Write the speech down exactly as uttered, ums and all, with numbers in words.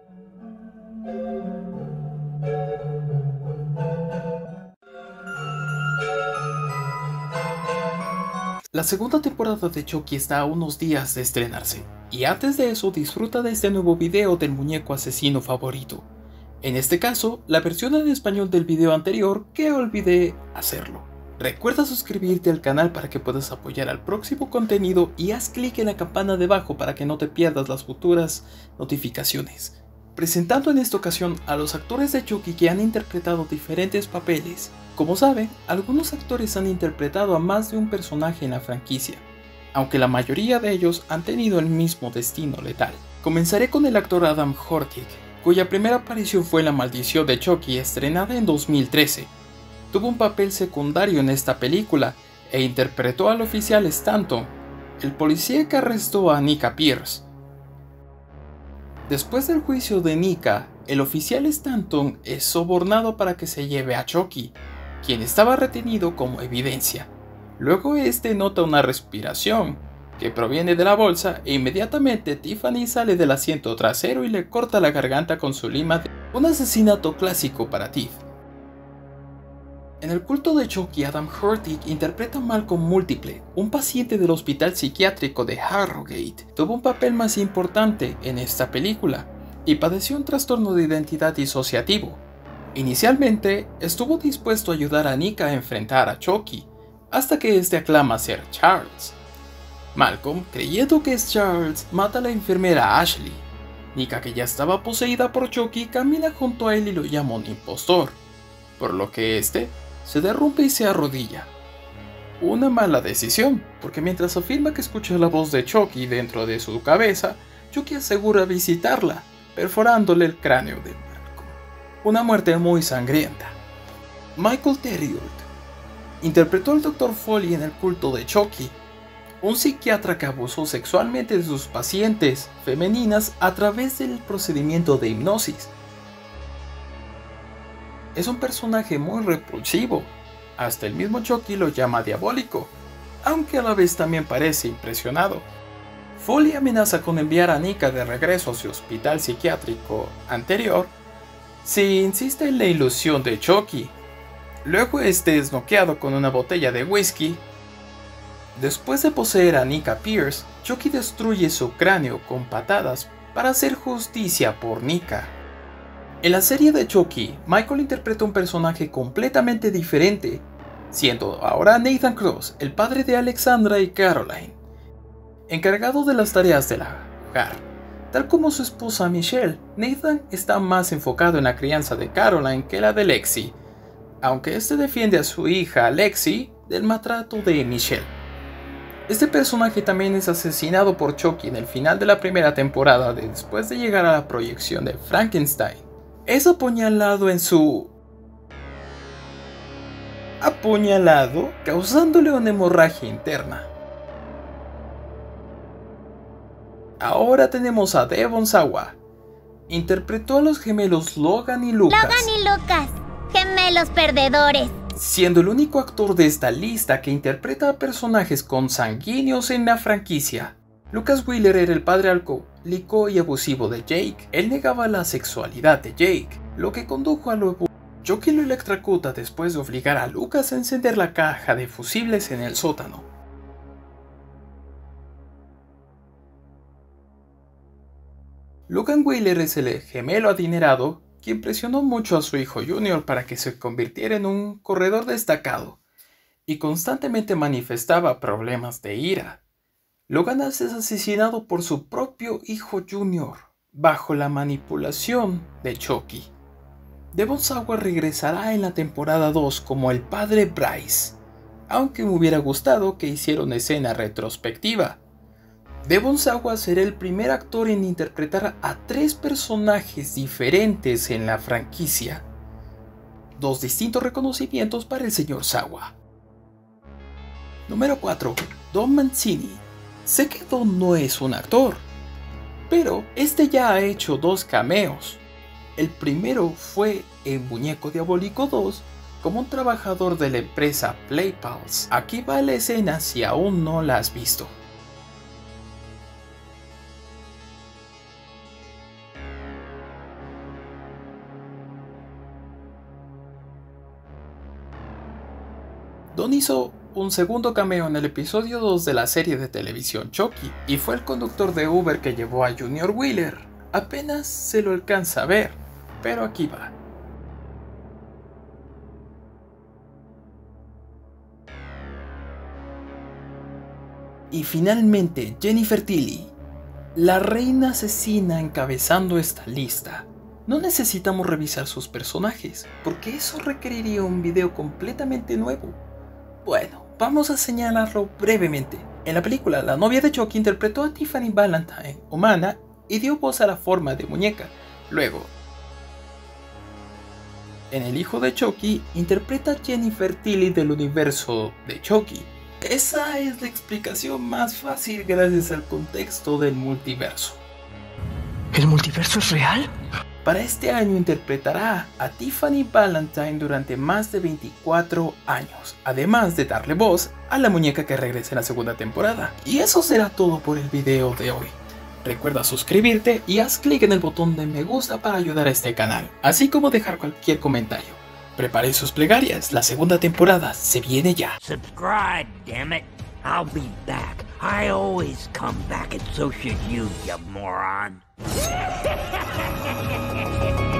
La segunda temporada de Chucky está a unos días de estrenarse, y antes de eso disfruta de este nuevo video del muñeco asesino favorito. En este caso, la versión en español del video anterior que olvidé hacerlo. Recuerda suscribirte al canal para que puedas apoyar al próximo contenido y haz clic en la campana debajo para que no te pierdas las futuras notificaciones. Presentando en esta ocasión a los actores de Chucky que han interpretado diferentes papeles. Como saben, algunos actores han interpretado a más de un personaje en la franquicia, aunque la mayoría de ellos han tenido el mismo destino letal. Comenzaré con el actor Adam Hortig, cuya primera aparición fue en La Maldición de Chucky, estrenada en dos mil trece. Tuvo un papel secundario en esta película e interpretó al oficial Stanton, el policía que arrestó a Nika Pierce. Después del juicio de Nika, el oficial Stanton es sobornado para que se lleve a Chucky, quien estaba retenido como evidencia. Luego este nota una respiración que proviene de la bolsa e inmediatamente Tiffany sale del asiento trasero y le corta la garganta con su lima. De... Un asesinato clásico para Tiff. En el culto de Chucky, Adam Hortig interpreta a Malcolm Múltiple, un paciente del hospital psiquiátrico de Harrogate. Tuvo un papel más importante en esta película y padeció un trastorno de identidad disociativo. Inicialmente estuvo dispuesto a ayudar a Nika a enfrentar a Chucky, hasta que este aclama ser Charles. Malcolm, creyendo que es Charles, mata a la enfermera Ashley. Nika, que ya estaba poseída por Chucky, camina junto a él y lo llama un impostor, por lo que este se derrumbe y se arrodilla. Una mala decisión, porque mientras afirma que escucha la voz de Chucky dentro de su cabeza, Chucky asegura visitarla, perforándole el cráneo de Malcolm. Una muerte muy sangrienta. Michael Theriot interpretó al doctor Foley en El culto de Chucky, un psiquiatra que abusó sexualmente de sus pacientes femeninas a través del procedimiento de hipnosis. Es un personaje muy repulsivo, hasta el mismo Chucky lo llama diabólico, aunque a la vez también parece impresionado. Foley amenaza con enviar a Nika de regreso a su hospital psiquiátrico anterior si insiste en la ilusión de Chucky. Luego este es noqueado con una botella de whisky. Después de poseer a Nika Pierce, Chucky destruye su cráneo con patadas para hacer justicia por Nika. En la serie de Chucky, Michael interpreta un personaje completamente diferente, siendo ahora Nathan Cross, el padre de Alexandra y Caroline, encargado de las tareas del hogar. Tal como su esposa Michelle, Nathan está más enfocado en la crianza de Caroline que la de Lexi, aunque este defiende a su hija Lexi del maltrato de Michelle. Este personaje también es asesinado por Chucky en el final de la primera temporada de después de llegar a la proyección de Frankenstein. Es apuñalado en su... apuñalado, causándole una hemorragia interna. Ahora tenemos a Devon Sawa. Interpretó a los gemelos Logan y Lucas. Logan y Lucas, gemelos perdedores. Siendo el único actor de esta lista que interpreta a personajes consanguíneos en la franquicia. Lucas Wheeler era el padre alcohólico y abusivo de Jake. Él negaba la sexualidad de Jake, lo que condujo a lo... Chucky lo electrocuta después de obligar a Lucas a encender la caja de fusibles en el sótano. Logan Wheeler es el gemelo adinerado quien presionó mucho a su hijo Junior para que se convirtiera en un corredor destacado y constantemente manifestaba problemas de ira. Logan es asesinado por su propio hijo Junior bajo la manipulación de Chucky. Devon Sawa regresará en la temporada dos como el padre Bryce, aunque me hubiera gustado que hiciera una escena retrospectiva. Devon Sawa será el primer actor en interpretar a tres personajes diferentes en la franquicia. Dos distintos reconocimientos para el señor Sawa. Número cuatro. Don Mancini. Sé que Don no es un actor, pero este ya ha hecho dos cameos. El primero fue en Muñeco Diabólico dos como un trabajador de la empresa PlayPals. Aquí va la escena si aún no la has visto. Don hizo un segundo cameo en el episodio dos de la serie de televisión Chucky y fue el conductor de Uber que llevó a Junior Wheeler. Apenas se lo alcanza a ver, pero aquí va. Y finalmente Jennifer Tilly, la reina asesina encabezando esta lista. No necesitamos revisar sus personajes, porque eso requeriría un video completamente nuevo. Bueno, vamos a señalarlo brevemente. En la película, la novia de Chucky interpretó a Tiffany Valentine, humana, y dio voz a la forma de muñeca. Luego, en El hijo de Chucky, interpreta a Jennifer Tilly del universo de Chucky. Esa es la explicación más fácil gracias al contexto del multiverso. ¿El multiverso es real? Para este año interpretará a Tiffany Valentine durante más de veinticuatro años, además de darle voz a la muñeca que regresa en la segunda temporada. Y eso será todo por el video de hoy. Recuerda suscribirte y haz clic en el botón de me gusta para ayudar a este canal, así como dejar cualquier comentario. Preparen sus plegarias, la segunda temporada se viene ya. Subscribe, damn it. I'll be back. I always come back, and so should you, you moron.